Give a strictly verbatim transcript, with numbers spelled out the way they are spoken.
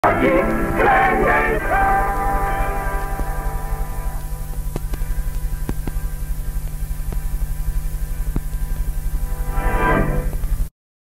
ยิงแรงใหญ่